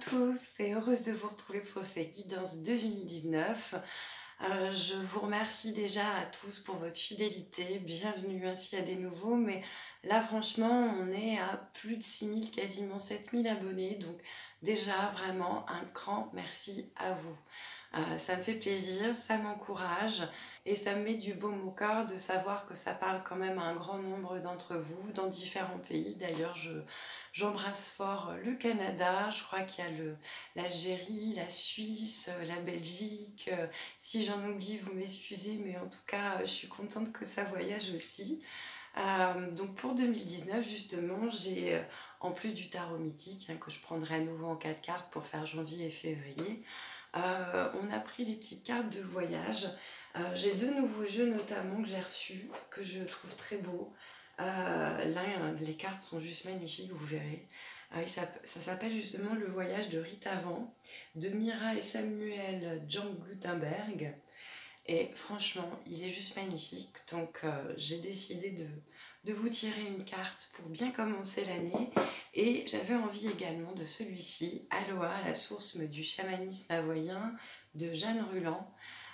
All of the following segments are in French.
tous et heureuse de vous retrouver pour ces guidances 2019. Je vous remercie déjà à tous pour votre fidélité. Bienvenue ainsi à des nouveaux. Mais là, franchement, on est à plus de 6000, quasiment 7000 abonnés. Donc déjà, vraiment, un grand merci à vous. Ça me fait plaisir, ça m'encourage et ça me met du baume au cœur de savoir que ça parle quand même à un grand nombre d'entre vous dans différents pays. D'ailleurs, j'embrasse fort le Canada, je crois qu'il y a l'Algérie, la Suisse, la Belgique. Si j'en oublie, vous m'excusez, mais en tout cas, je suis contente que ça voyage aussi. Donc pour 2019, justement, j'ai, en plus du tarot mythique, que je prendrai à nouveau en 4 cartes pour faire janvier et février, on a pris des petites cartes de voyage. J'ai deux nouveaux jeux notamment que j'ai reçus, que je trouve très beaux. Là, les cartes sont juste magnifiques, vous verrez. Ça s'appelle justement Le voyage de Rita Van, de Mira et Samuel Jean Gutenberg. Et franchement, il est juste magnifique. Donc j'ai décidé de vous tirer une carte pour bien commencer l'année. Et j'avais envie également de celui-ci, Aloha, la source du chamanisme hawaïen, de Jeanne Ruland.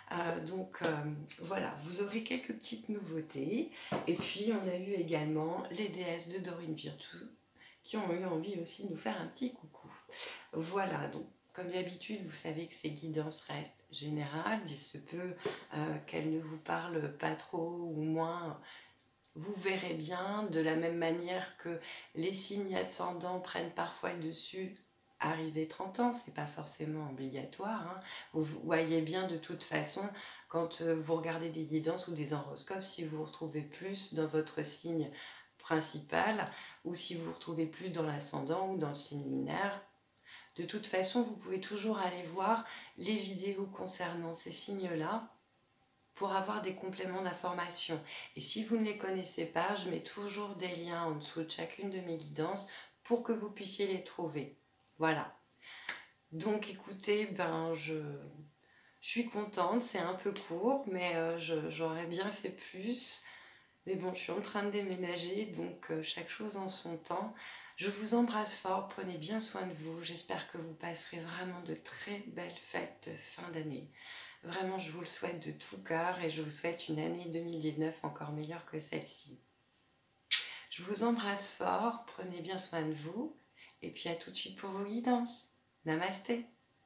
Voilà, vous aurez quelques petites nouveautés. Et puis on a eu également les déesses de Dorine Virtue qui ont eu envie aussi de nous faire un petit coucou. Voilà, donc comme d'habitude, vous savez que ces guidances restent générales. Il se peut qu'elles ne vous parlent pas trop ou moins. Vous verrez bien, de la même manière que les signes ascendants prennent parfois le dessus, arrivé 30 ans, c'est pas forcément obligatoire. Vous voyez bien de toute façon, quand vous regardez des guidances ou des horoscopes, si vous vous retrouvez plus dans votre signe principal ou si vous vous retrouvez plus dans l'ascendant ou dans le signe lunaire. De toute façon, vous pouvez toujours aller voir les vidéos concernant ces signes-là pour avoir des compléments d'information. Et si vous ne les connaissez pas, je mets toujours des liens en dessous de chacune de mes guidances pour que vous puissiez les trouver. Voilà. Donc écoutez, je suis contente, c'est un peu court, mais j'aurais bien fait plus. Mais bon, je suis en train de déménager, donc chaque chose en son temps. Je vous embrasse fort, prenez bien soin de vous. J'espère que vous passerez vraiment de très belles fêtes de fin d'année. Vraiment, je vous le souhaite de tout cœur et je vous souhaite une année 2019 encore meilleure que celle-ci. Je vous embrasse fort, prenez bien soin de vous et puis à tout de suite pour vos guidances. Namasté.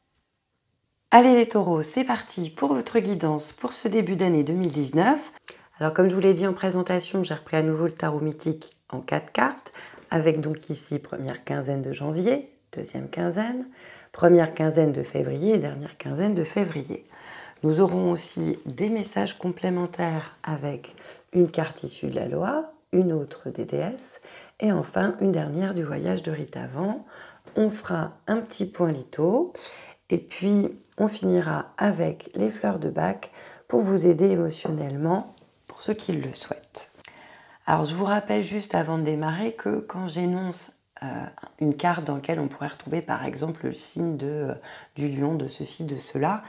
Allez les taureaux, c'est parti pour votre guidance pour ce début d'année 2019. Alors comme je vous l'ai dit en présentation, j'ai repris à nouveau le tarot mythique en 4 cartes, avec donc ici première quinzaine de janvier, deuxième quinzaine, première quinzaine de février et dernière quinzaine de février. Nous aurons aussi des messages complémentaires avec une carte issue de la loi, une autre des déesses et enfin une dernière du voyage de Rita Van. On fera un petit point litho et puis on finira avec les fleurs de Bach pour vous aider émotionnellement pour ceux qui le souhaitent. Alors je vous rappelle juste avant de démarrer que quand j'énonce une carte dans laquelle on pourrait retrouver par exemple le signe du lion, de ceci, de cela,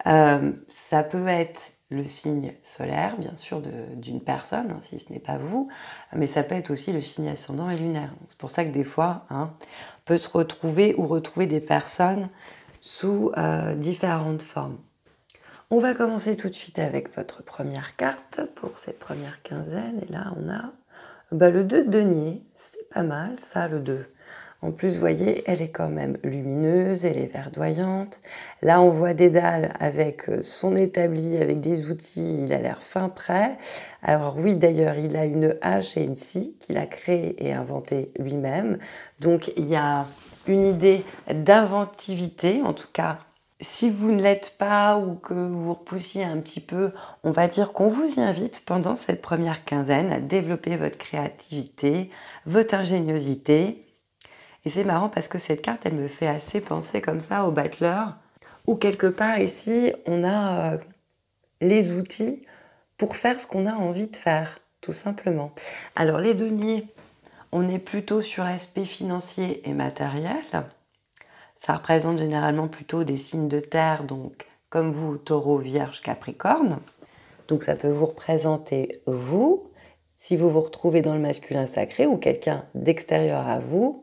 ça peut être le signe solaire, bien sûr, d'une personne, si ce n'est pas vous, mais ça peut être aussi le signe ascendant et lunaire. C'est pour ça que des fois, on peut se retrouver ou retrouver des personnes sous différentes formes. On va commencer tout de suite avec votre première carte pour cette première quinzaine. Et là, on a le 2 de denier. C'est pas mal, ça, le 2. En plus, vous voyez, elle est quand même lumineuse, elle est verdoyante. Là, on voit Dédale avec son établi, avec des outils. Il a l'air fin prêt. Alors oui, d'ailleurs, il a une hache et une scie qu'il a créée et inventée lui-même. Donc, il y a une idée d'inventivité, en tout cas. Si vous ne l'êtes pas ou que vous repoussiez un petit peu, on va dire qu'on vous y invite pendant cette première quinzaine à développer votre créativité, votre ingéniosité. Et c'est marrant parce que cette carte, elle me fait assez penser comme ça au battleur, où quelque part ici, on a les outils pour faire ce qu'on a envie de faire, tout simplement. Alors les deniers, on est plutôt sur l'aspect financier et matériel. Ça représente généralement plutôt des signes de terre, donc comme vous, taureau, vierge, capricorne. Donc ça peut vous représenter vous, si vous vous retrouvez dans le masculin sacré ou quelqu'un d'extérieur à vous,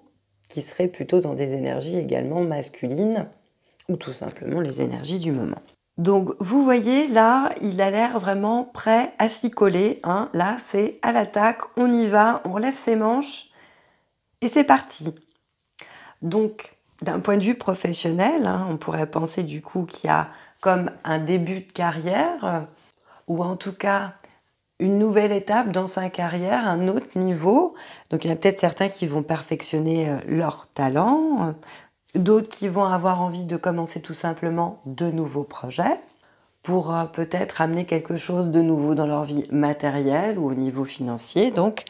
qui seraient plutôt dans des énergies également masculines ou tout simplement les énergies du moment. Donc vous voyez là, il a l'air vraiment prêt à s'y coller, hein. Là, c'est à l'attaque, on y va, on relève ses manches et c'est parti. Donc d'un point de vue professionnel, hein, on pourrait penser du coup qu'il y a comme un début de carrière ou en tout cas une nouvelle étape dans sa carrière, un autre niveau. Donc il y en a peut-être certains qui vont perfectionner leur talent, d'autres qui vont avoir envie de commencer tout simplement de nouveaux projets pour peut-être amener quelque chose de nouveau dans leur vie matérielle ou au niveau financier. Donc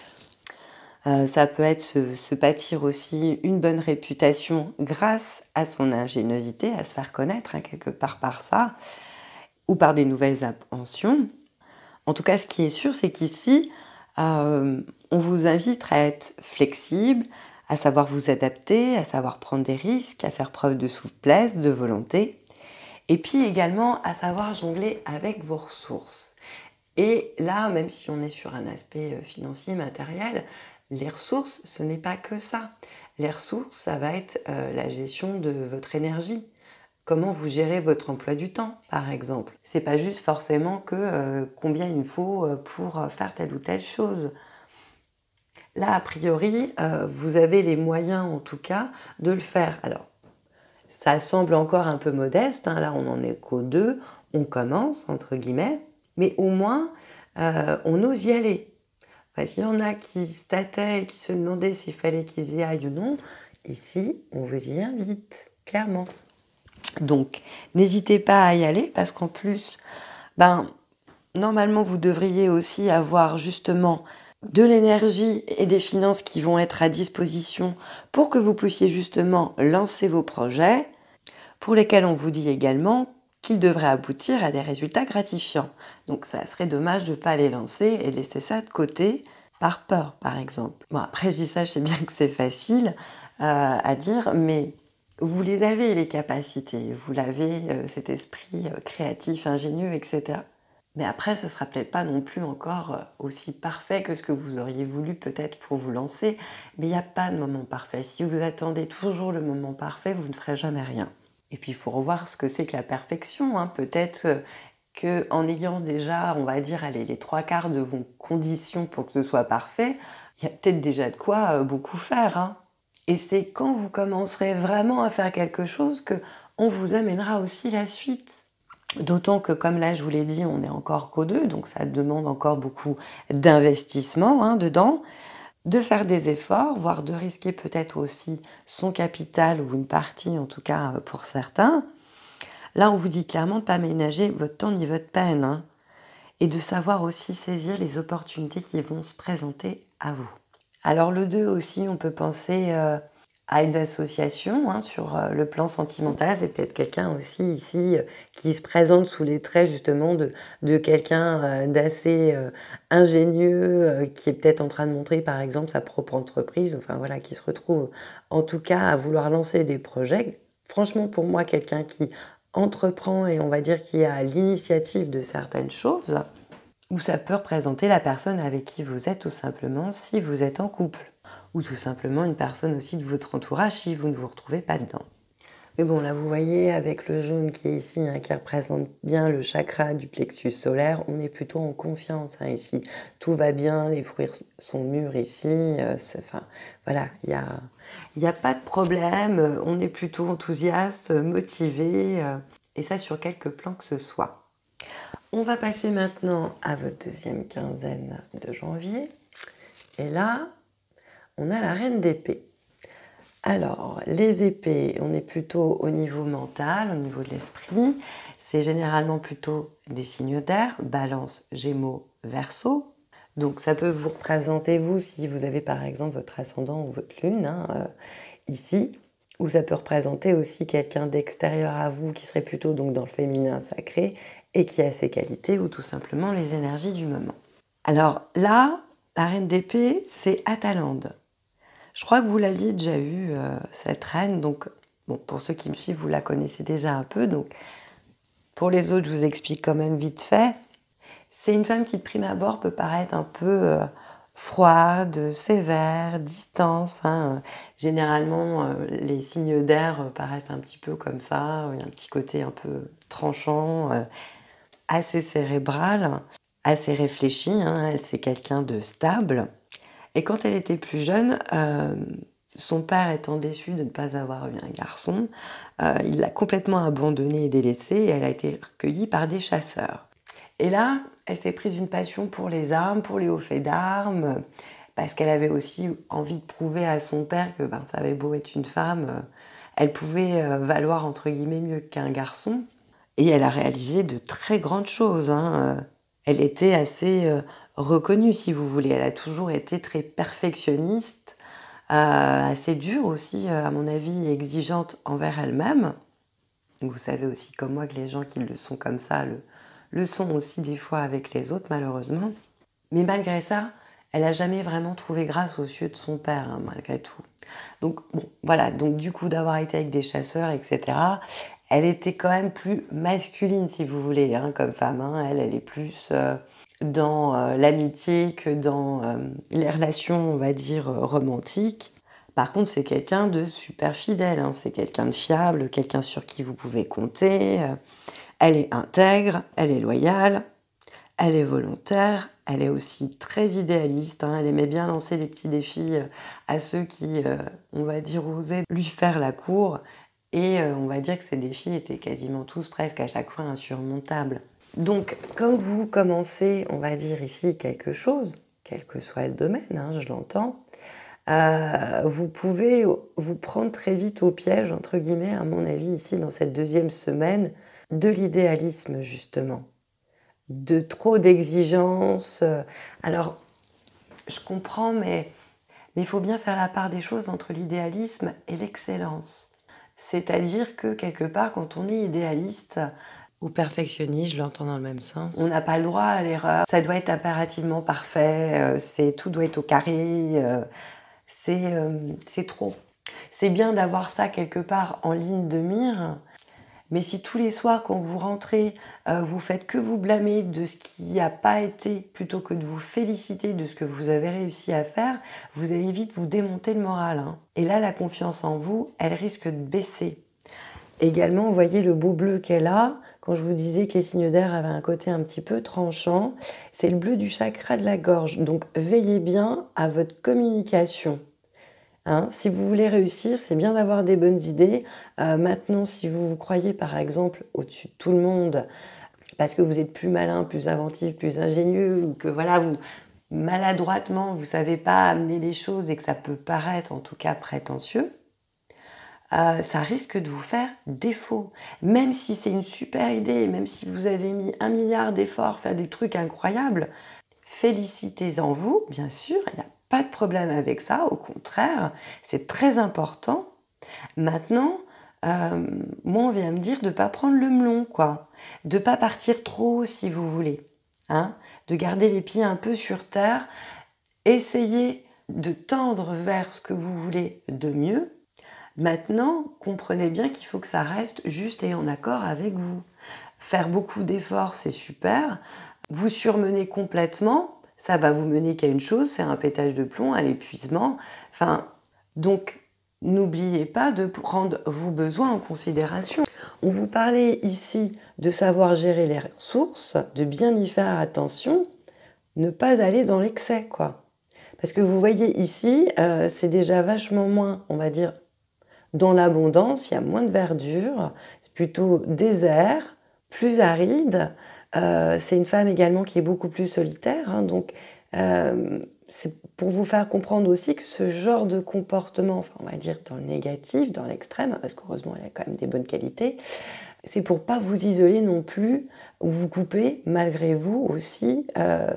ça peut être se bâtir aussi une bonne réputation grâce à son ingéniosité, à se faire connaître, hein, quelque part par ça, ou par des nouvelles inventions. En tout cas, ce qui est sûr, c'est qu'ici, on vous invite à être flexible, à savoir vous adapter, à savoir prendre des risques, à faire preuve de souplesse, de volonté, et puis également à savoir jongler avec vos ressources. Et là, même si on est sur un aspect financier, matériel, les ressources, ce n'est pas que ça. Les ressources, ça va être la gestion de votre énergie. Comment vous gérez votre emploi du temps, par exemple. C'est pas juste forcément que combien il faut pour faire telle ou telle chose. Là, a priori, vous avez les moyens, en tout cas, de le faire. Alors, ça semble encore un peu modeste, hein. Là, on n'en est qu'aux 2, on commence, entre guillemets, mais au moins, on ose y aller. Enfin, s'il y en a qui se tâtaient et qui se demandaient s'il fallait qu'ils y aillent ou non, ici, on vous y invite, clairement. Donc, n'hésitez pas à y aller parce qu'en plus, normalement, vous devriez aussi avoir justement de l'énergie et des finances qui vont être à disposition pour que vous puissiez justement lancer vos projets pour lesquels on vous dit également qu'ils devraient aboutir à des résultats gratifiants. Donc, ça serait dommage de ne pas les lancer et laisser ça de côté par peur, par exemple. Bon, après, je dis ça, je sais bien que c'est facile à dire, mais vous les avez, les capacités, vous l'avez, cet esprit créatif, ingénieux, etc. Mais après, ce ne sera peut-être pas non plus encore aussi parfait que ce que vous auriez voulu peut-être pour vous lancer, mais il n'y a pas de moment parfait. Si vous attendez toujours le moment parfait, vous ne ferez jamais rien. Et puis, il faut revoir ce que c'est que la perfection, hein. Peut-être qu'en ayant déjà, on va dire, allez, les 3/4 de vos conditions pour que ce soit parfait, il y a peut-être déjà de quoi beaucoup faire, hein. Et c'est quand vous commencerez vraiment à faire quelque chose qu'on vous amènera aussi la suite. D'autant que, comme là, je vous l'ai dit, on n'est encore qu'aux 2, donc ça demande encore beaucoup d'investissement, hein, dedans, de faire des efforts, voire de risquer peut-être aussi son capital ou une partie, en tout cas pour certains. Là, on vous dit clairement de ne pas ménager votre temps ni votre peine, hein, et de savoir aussi saisir les opportunités qui vont se présenter à vous. Alors le 2 aussi, on peut penser à une association, hein, sur le plan sentimental. C'est peut-être quelqu'un aussi ici qui se présente sous les traits justement de quelqu'un d'assez ingénieux, qui est peut-être en train de montrer par exemple sa propre entreprise, enfin voilà, qui se retrouve en tout cas à vouloir lancer des projets. Franchement, pour moi, quelqu'un qui entreprend et on va dire qui a l'initiative de certaines choses, ou ça peut représenter la personne avec qui vous êtes tout simplement si vous êtes en couple. Ou tout simplement une personne aussi de votre entourage si vous ne vous retrouvez pas dedans. Mais bon, là vous voyez avec le jaune qui est ici, hein, qui représente bien le chakra du plexus solaire, on est plutôt en confiance, hein, ici. Tout va bien, les fruits sont mûrs ici, enfin voilà, il y a pas de problème, on est plutôt enthousiaste, motivé, et ça sur quelques plans que ce soit. On va passer maintenant à votre deuxième quinzaine de janvier. Et là, on a la reine d'épée. Alors, les épées, on est plutôt au niveau mental, au niveau de l'esprit. C'est généralement plutôt des signes d'air, Balance, Gémeaux, Verseau. Donc, ça peut vous représenter, vous, si vous avez par exemple votre ascendant ou votre lune, hein, ici. Ou ça peut représenter aussi quelqu'un d'extérieur à vous qui serait plutôt donc dans le féminin sacré et qui a ses qualités ou tout simplement les énergies du moment. Alors là, la reine d'épée, c'est Atalande. Je crois que vous l'aviez déjà eu, cette reine, donc bon, pour ceux qui me suivent, vous la connaissez déjà un peu, donc pour les autres, je vous explique quand même vite fait. C'est une femme qui de prime abord peut paraître un peu froide, sévère, distance. Hein. Généralement, les signes d'air paraissent un petit peu comme ça. Il y a un petit côté un peu tranchant, assez cérébral, assez réfléchi. Hein. Elle, c'est quelqu'un de stable. Et quand elle était plus jeune, son père étant déçu de ne pas avoir eu un garçon, il l'a complètement abandonnée et délaissée et elle a été recueillie par des chasseurs. Et là, elle s'est prise une passion pour les armes, pour les hauts faits d'armes, parce qu'elle avait aussi envie de prouver à son père que ça avait beau être une femme, elle pouvait valoir entre guillemets mieux qu'un garçon. Et elle a réalisé de très grandes choses. Hein. Elle était assez reconnue, si vous voulez. Elle a toujours été très perfectionniste, assez dure aussi, à mon avis, exigeante envers elle-même. Vous savez aussi comme moi que les gens qui le sont comme ça le sont aussi des fois avec les autres, malheureusement. Mais malgré ça, elle n'a jamais vraiment trouvé grâce aux yeux de son père, hein, malgré tout. Donc, bon, voilà. Donc, du coup, d'avoir été avec des chasseurs, etc., elle était quand même plus masculine, si vous voulez, hein, comme femme. Hein. Elle est plus dans l'amitié que dans les relations, on va dire, romantiques. Par contre, c'est quelqu'un de super fidèle, hein. C'est quelqu'un de fiable, quelqu'un sur qui vous pouvez compter. Elle est intègre, elle est loyale, elle est volontaire, elle est aussi très idéaliste. Hein. Elle aimait bien lancer des petits défis à ceux qui, on va dire, osaient lui faire la cour. Et on va dire que ces défis étaient quasiment tous presque à chaque fois insurmontables. Donc, quand vous commencez, on va dire ici quelque chose, quel que soit le domaine, hein, je l'entends, vous pouvez vous prendre très vite au piège, entre guillemets, à mon avis, ici, dans cette deuxième semaine, de l'idéalisme, justement. De trop d'exigences. Alors, je comprends, mais il faut bien faire la part des choses entre l'idéalisme et l'excellence. C'est-à-dire que, quelque part, quand on est idéaliste, ou perfectionniste, je l'entends dans le même sens, on n'a pas le droit à l'erreur. Ça doit être impérativement parfait, tout doit être au carré, c'est trop. C'est bien d'avoir ça quelque part en ligne de mire, mais si tous les soirs quand vous rentrez, vous faites que vous blâmer de ce qui n'a pas été, plutôt que de vous féliciter de ce que vous avez réussi à faire, vous allez vite vous démonter le moral. Hein. Et là, la confiance en vous, elle risque de baisser. Également, vous voyez le beau bleu qu'elle a, quand je vous disais que les signes d'air avaient un côté un petit peu tranchant, c'est le bleu du chakra de la gorge. Donc, veillez bien à votre communication. Hein, si vous voulez réussir, c'est bien d'avoir des bonnes idées. Maintenant, si vous vous croyez par exemple au-dessus de tout le monde, parce que vous êtes plus malin, plus inventif, plus ingénieux, ou que voilà, vous maladroitement, vous ne savez pas amener les choses et que ça peut paraître en tout cas prétentieux, ça risque de vous faire défaut. Même si c'est une super idée, même si vous avez mis 1 milliard d'efforts, faire des trucs incroyables, félicitez-en vous, bien sûr, il n'y a pas de problème avec ça, au contraire, c'est très important. Maintenant, moi, on vient me dire de ne pas prendre le melon, quoi. De ne pas partir trop haut, si vous voulez. Hein, de garder les pieds un peu sur terre. Essayez de tendre vers ce que vous voulez de mieux. Maintenant, comprenez bien qu'il faut que ça reste juste et en accord avec vous. Faire beaucoup d'efforts, c'est super. Vous surmenez complètement, ça va vous mener qu'à une chose, c'est un pétage de plomb, à l'épuisement. Enfin, donc, n'oubliez pas de prendre vos besoins en considération. On vous parlait ici de savoir gérer les ressources, de bien y faire attention, ne pas aller dans l'excès, quoi. Parce que vous voyez ici, c'est déjà vachement moins, on va dire, dans l'abondance, il y a moins de verdure, c'est plutôt désert, plus aride. C'est une femme également qui est beaucoup plus solitaire, hein, donc c'est pour vous faire comprendre aussi que ce genre de comportement, enfin on va dire dans le négatif, dans l'extrême, parce qu'heureusement elle a quand même des bonnes qualités, c'est pour pas vous isoler non plus, ou vous couper malgré vous aussi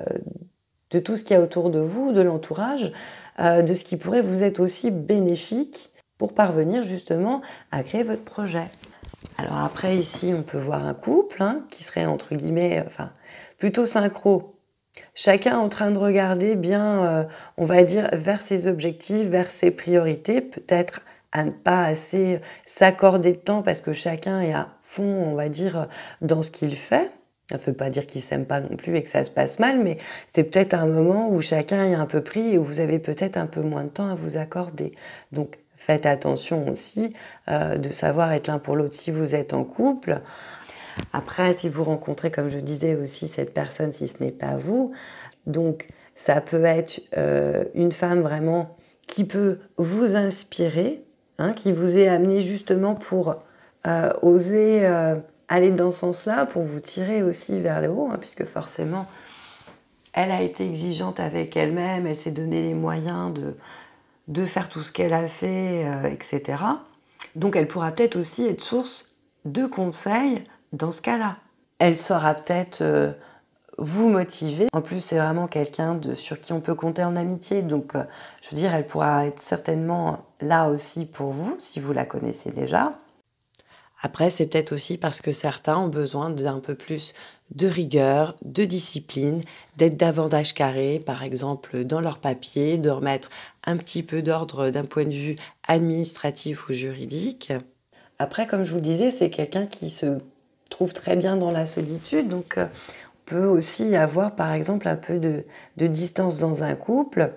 de tout ce qu'il y a autour de vous, de l'entourage, de ce qui pourrait vous être aussi bénéfique pour parvenir justement à créer votre projet. Alors après, ici, on peut voir un couple qui serait entre guillemets, plutôt synchro. Chacun en train de regarder bien, on va dire, vers ses objectifs, vers ses priorités, peut-être à ne pas assez s'accorder de temps parce que chacun est à fond, on va dire, dans ce qu'il fait. Ça ne veut pas dire qu'ils ne s'aiment pas non plus et que ça se passe mal, mais c'est peut-être un moment où chacun est un peu pris et où vous avez peut-être un peu moins de temps à vous accorder. Donc faites attention aussi de savoir être l'un pour l'autre si vous êtes en couple. Après, si vous rencontrez, comme je disais aussi, cette personne, si ce n'est pas vous, donc ça peut être une femme vraiment qui peut vous inspirer, hein, qui vous est amenée justement pour oser aller dans ce sens-là, pour vous tirer aussi vers le haut, hein, puisque forcément, elle a été exigeante avec elle-même, elle s'est donné les moyens de faire tout ce qu'elle a fait, etc. Donc elle pourra peut-être aussi être source de conseils dans ce cas-là. Elle saura peut-être vous motiver. En plus, c'est vraiment quelqu'un sur qui on peut compter en amitié. Donc, je veux dire, elle pourra être certainement là aussi pour vous, si vous la connaissez déjà. Après, c'est peut-être aussi parce que certains ont besoin d'un peu plus de rigueur, de discipline, d'être davantage carré, par exemple dans leurs papiers, de remettre un petit peu d'ordre d'un point de vue administratif ou juridique. Après, comme je vous le disais, c'est quelqu'un qui se trouve très bien dans la solitude, donc on peut aussi avoir par exemple un peu de distance dans un couple.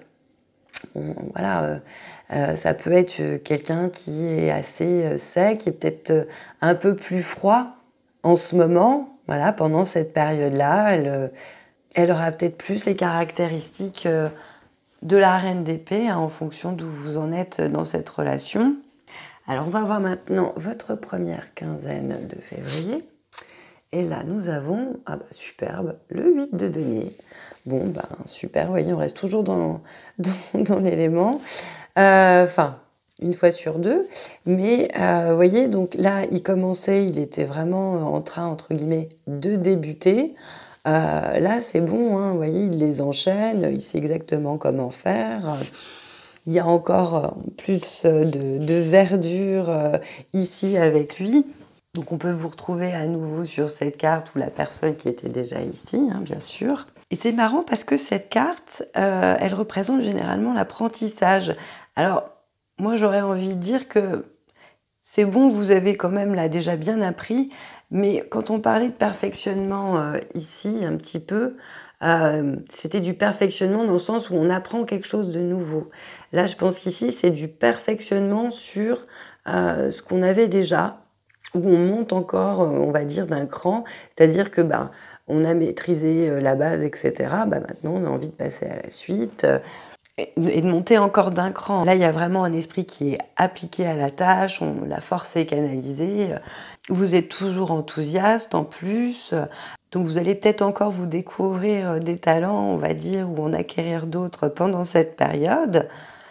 Voilà, ça peut être quelqu'un qui est assez sec, qui est peut-être un peu plus froid en ce moment, voilà, pendant cette période-là. Elle aura peut-être plus les caractéristiques de la reine d'épée, hein, en fonction d'où vous en êtes dans cette relation. Alors, on va voir maintenant votre première quinzaine de février. Et là, nous avons, ah bah superbe, le 8 de denier. Bon, ben super, vous voyez, on reste toujours dans l'élément. Enfin, une fois sur deux. Mais, vous voyez, donc là, il était vraiment en train, entre guillemets, de débuter. Là, c'est bon, hein, vous voyez, il les enchaîne, il sait exactement comment faire. Il y a encore plus de verdure ici avec lui. Donc on peut vous retrouver à nouveau sur cette carte ou la personne qui était déjà ici, hein, bien sûr. Et c'est marrant parce que cette carte, elle représente généralement l'apprentissage. Alors, moi j'aurais envie de dire que c'est bon, vous avez quand même là déjà bien appris, mais quand on parlait de perfectionnement ici un petit peu, c'était du perfectionnement dans le sens où on apprend quelque chose de nouveau. Là, je pense qu'ici, c'est du perfectionnement sur ce qu'on avait déjà, où on monte encore, on va dire, d'un cran, c'est-à-dire que on a maîtrisé la base, etc. Maintenant, on a envie de passer à la suite et de monter encore d'un cran. Là, il y a vraiment un esprit qui est appliqué à la tâche, la force est canalisée, vous êtes toujours enthousiaste en plus, donc vous allez peut-être encore vous découvrir des talents, on va dire, ou en acquérir d'autres pendant cette période.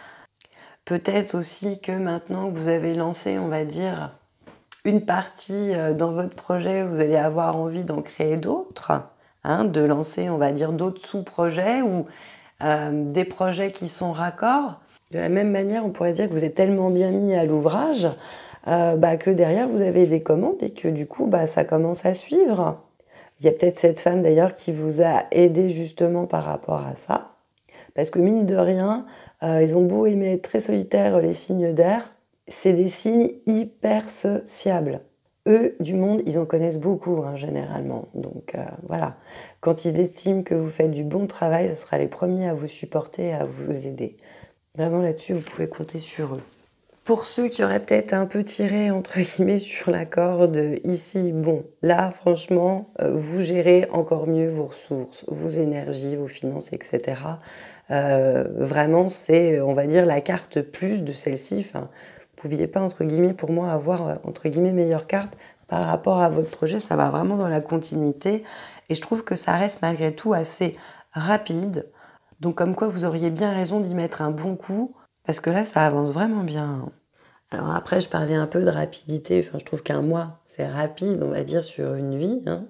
Peut-être aussi que maintenant que vous avez lancé, on va dire, une partie dans votre projet, vous allez avoir envie d'en créer d'autres, hein, de lancer, on va dire, d'autres sous-projets ou des projets qui sont raccords. De la même manière, on pourrait dire que vous êtes tellement bien mis à l'ouvrage que derrière, vous avez des commandes et que du coup, ça commence à suivre. Il y a peut-être cette femme d'ailleurs qui vous a aidé justement par rapport à ça. Parce que mine de rien, ils ont beau aimer être très solitaires, les signes d'air, c'est des signes hyper sociables. Eux, du monde, ils en connaissent beaucoup, hein, généralement. Donc voilà, quand ils estiment que vous faites du bon travail, ce sera les premiers à vous supporter, à vous aider. Vraiment là-dessus, vous pouvez compter sur eux. Pour ceux qui auraient peut-être un peu tiré, entre guillemets, sur la corde ici, bon, là, franchement, vous gérez encore mieux vos ressources, vos énergies, vos finances, etc. Vraiment, c'est, on va dire, la carte plus de celle-ci. Enfin, vous ne pouviez pas, entre guillemets, pour moi, avoir, entre guillemets, meilleure carte par rapport à votre projet. Ça va vraiment dans la continuité. Et je trouve que ça reste malgré tout assez rapide. Donc, comme quoi, vous auriez bien raison d'y mettre un bon coup. Parce que là, ça avance vraiment bien. Alors après, je parlais un peu de rapidité. Enfin, je trouve qu'un mois, c'est rapide, on va dire, sur une vie, hein.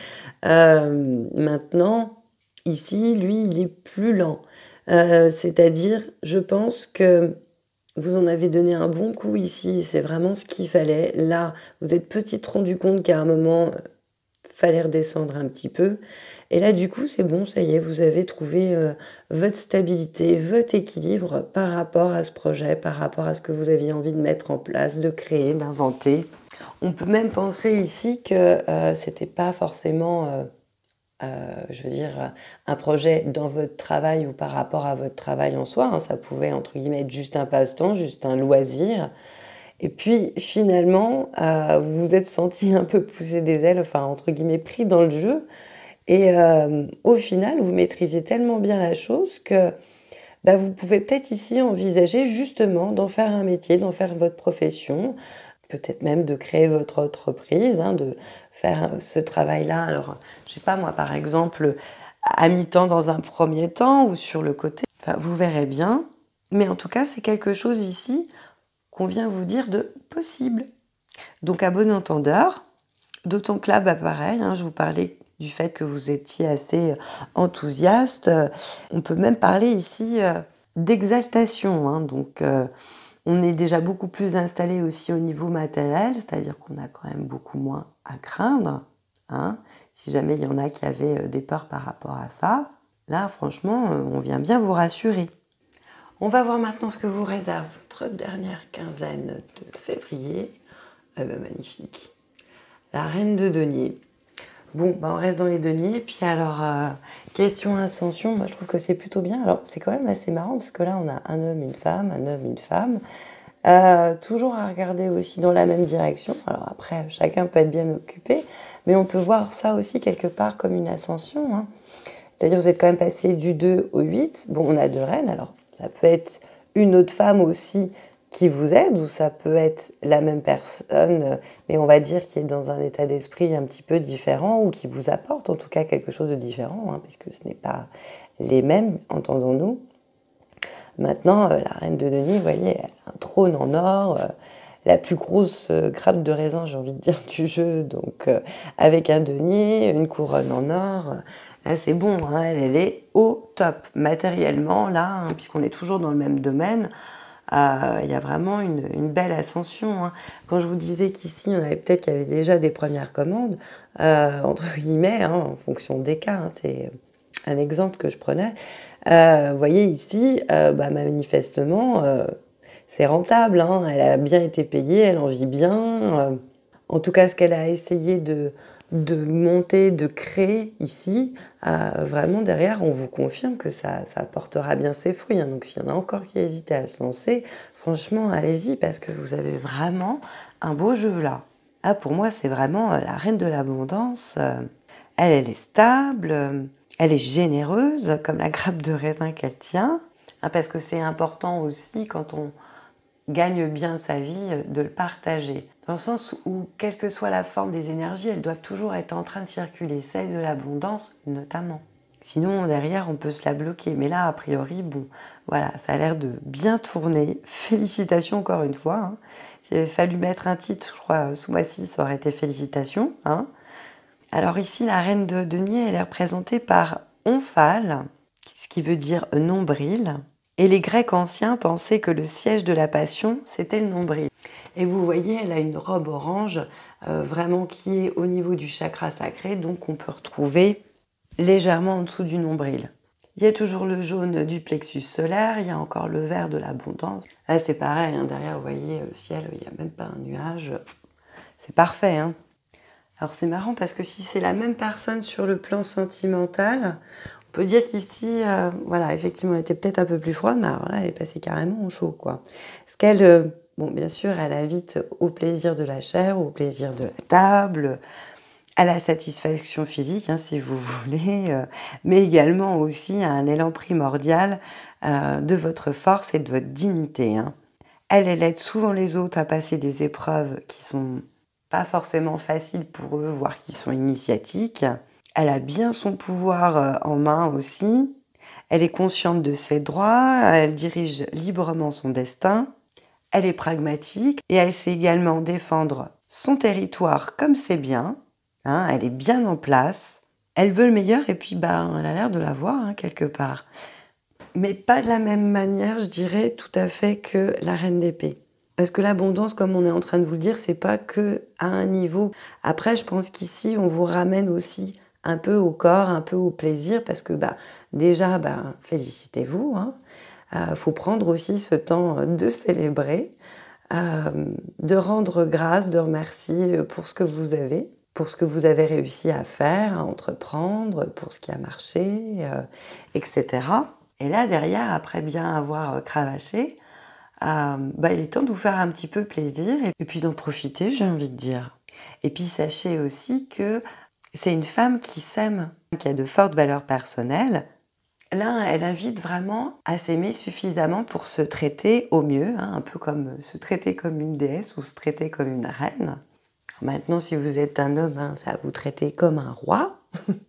Maintenant, ici, lui, il est plus lent. C'est-à-dire, je pense que vous en avez donné un bon coup ici. C'est vraiment ce qu'il fallait. Là, vous êtes peut-être rendu compte qu'à un moment, fallait redescendre un petit peu. Et là, du coup, c'est bon, ça y est, vous avez trouvé votre stabilité, votre équilibre par rapport à ce projet, par rapport à ce que vous aviez envie de mettre en place, de créer, d'inventer. On peut même penser ici que c'était pas forcément je veux dire, un projet dans votre travail ou par rapport à votre travail en soi, hein. Ça pouvait, entre guillemets, être juste un passe-temps, juste un loisir. Et puis, finalement, vous vous êtes senti un peu pousser des ailes, enfin, entre guillemets, pris dans le jeu. Et au final, vous maîtrisez tellement bien la chose que bah, vous pouvez peut-être ici envisager justement d'en faire un métier, d'en faire votre profession, peut-être même de créer votre entreprise, hein, de faire ce travail-là. Alors, je sais pas moi, par exemple, à mi-temps dans un premier temps ou sur le côté. Enfin, vous verrez bien. Mais en tout cas, c'est quelque chose ici qu'on vient vous dire de possible. Donc, à bon entendeur, d'autant que là, bah, pareil, hein, je vous parlais du fait que vous étiez assez enthousiaste. On peut même parler ici d'exaltation, hein. Donc, on est déjà beaucoup plus installé aussi au niveau matériel, c'est-à-dire qu'on a quand même beaucoup moins à craindre, hein. Si jamais il y en a qui avaient des peurs par rapport à ça, là, franchement, on vient bien vous rassurer. On va voir maintenant ce que vous réserve votre dernière quinzaine de février. Magnifique. La reine de denier. Bon, bah on reste dans les deniers. Puis alors, question ascension, moi je trouve que c'est plutôt bien. Alors, c'est quand même assez marrant parce que là, on a un homme, une femme, un homme, une femme. Toujours à regarder aussi dans la même direction. Alors après, chacun peut être bien occupé, mais on peut voir ça aussi quelque part comme une ascension, hein. C'est-à-dire, vous êtes quand même passé du 2 au 8. Bon, on a deux reines, alors ça peut être une autre femme aussi qui vous aide, ou ça peut être la même personne, mais on va dire qui est dans un état d'esprit un petit peu différent, ou qui vous apporte en tout cas quelque chose de différent, hein, puisque ce n'est pas les mêmes, entendons-nous. Maintenant, la reine de denier, vous voyez, elle a un trône en or, la plus grosse grappe de raisin, j'ai envie de dire, du jeu, donc avec un denier, une couronne en or. Là, c'est bon, hein, elle est au top. Matériellement, là, hein, puisqu'on est toujours dans le même domaine, il y a vraiment une belle ascension, hein. Quand je vous disais qu'ici, on avait peut-être qu'il y avait déjà des premières commandes, entre guillemets, hein, en fonction des cas, hein, c'est un exemple que je prenais. Vous voyez ici, bah, manifestement, c'est rentable, hein, elle a bien été payée, elle en vit bien. En tout cas, ce qu'elle a essayé de monter, de créer ici, vraiment derrière, on vous confirme que ça portera bien ses fruits, hein. Donc s'il y en a encore qui hésitent à se lancer, franchement, allez-y, parce que vous avez vraiment un beau jeu là. Ah, pour moi, c'est vraiment la reine de l'abondance. Elle est stable, elle est généreuse, comme la grappe de raisin qu'elle tient, hein, parce que c'est important aussi quand on gagne bien sa vie de le partager. Dans le sens où, quelle que soit la forme des énergies, elles doivent toujours être en train de circuler, celle de l'abondance notamment. Sinon, derrière, on peut se la bloquer. Mais là, a priori, bon, voilà, ça a l'air de bien tourner. Félicitations encore une fois, hein. S'il avait fallu mettre un titre, je crois, ce mois-ci, ça aurait été félicitations, hein. Alors ici, la reine de denier, elle est représentée par Omphale, ce qui veut dire nombril. Et les Grecs anciens pensaient que le siège de la passion, c'était le nombril. Et vous voyez, elle a une robe orange, vraiment qui est au niveau du chakra sacré, donc on peut retrouver légèrement en dessous du nombril. Il y a toujours le jaune du plexus solaire, il y a encore le vert de l'abondance. Là, c'est pareil, hein, derrière, vous voyez, le ciel, il n'y a même pas un nuage. C'est parfait, hein. Alors c'est marrant parce que si c'est la même personne sur le plan sentimental, on peut dire qu'ici, voilà, effectivement, elle était peut-être un peu plus froide, mais alors là, elle est passée carrément au chaud, quoi. Parce qu'elle, bon, bien sûr, elle invite au plaisir de la chair, au plaisir de la table, à la satisfaction physique, hein, si vous voulez, mais également aussi à un élan primordial de votre force et de votre dignité, hein. Elle aide souvent les autres à passer des épreuves qui sont pas forcément faciles pour eux, voire qui sont initiatiques. Elle a bien son pouvoir en main aussi. Elle est consciente de ses droits, elle dirige librement son destin. Elle est pragmatique et elle sait également défendre son territoire comme c'est bien, hein, elle est bien en place. Elle veut le meilleur et puis bah, elle a l'air de l'avoir, hein, quelque part. Mais pas de la même manière, je dirais, tout à fait que la reine d'épée. Parce que l'abondance, comme on est en train de vous le dire, c'est pas que à un niveau. Après, je pense qu'ici, on vous ramène aussi un peu au corps, un peu au plaisir, parce que bah, déjà, bah, félicitez-vous, hein. Faut prendre aussi ce temps de célébrer, de rendre grâce, de remercier pour ce que vous avez, pour ce que vous avez réussi à faire, à entreprendre, pour ce qui a marché, etc. Et là, derrière, après bien avoir cravaché, il est temps de vous faire un petit peu plaisir et puis d'en profiter, j'ai envie de dire. Et puis sachez aussi que c'est une femme qui s'aime, qui a de fortes valeurs personnelles. Là, elle invite vraiment à s'aimer suffisamment pour se traiter au mieux, hein, un peu comme se traiter comme une déesse ou se traiter comme une reine. Maintenant, si vous êtes un homme, hein, ça va vous traiter comme un roi.